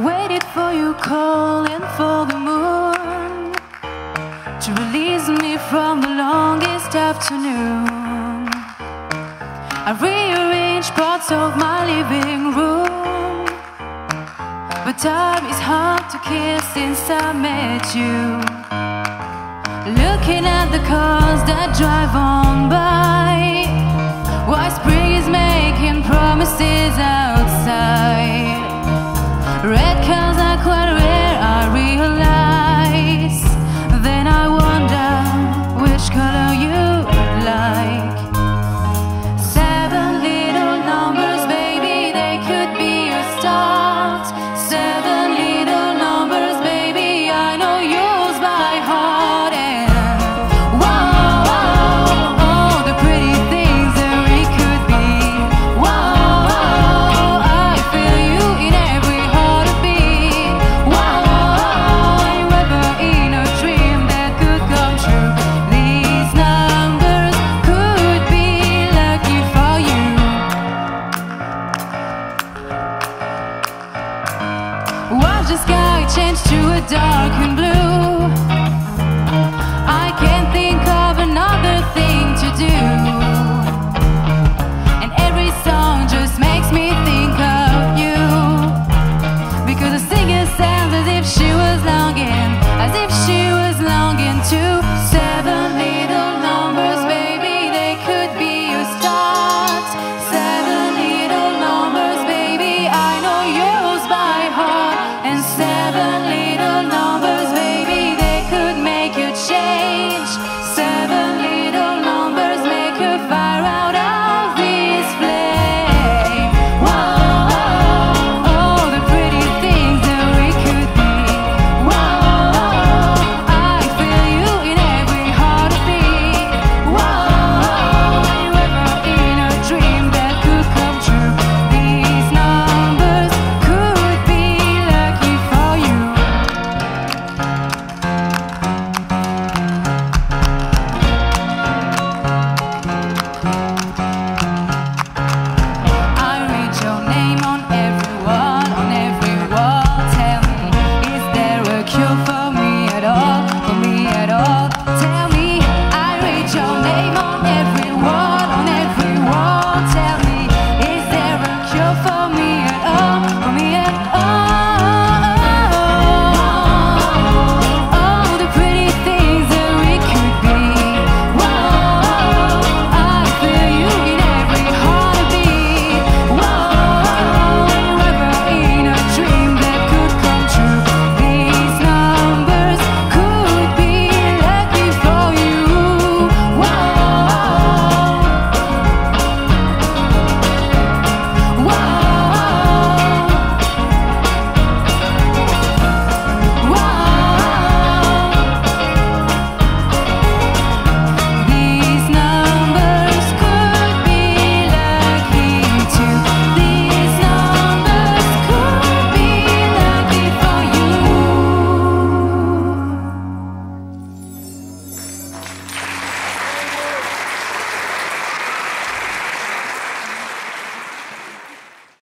Waited for you, calling for the moon to release me from the longest afternoon. I rearranged parts of my living room, but time is hard to kiss since I met you. Looking at the cars that drive on by, while spring is making promises outside. Red cars are quite rare, I realize. Then I wonder which color you'd like. 7 little numbers, baby, they could be a start. 7 little numbers, baby, I know yours by heart. And wow, oh, the pretty things that we could be. Wow, I feel you in every heartbeat. Wow, you ever in a dream that could come true? These numbers could be lucky for you. Watch the sky change to a dark and blue.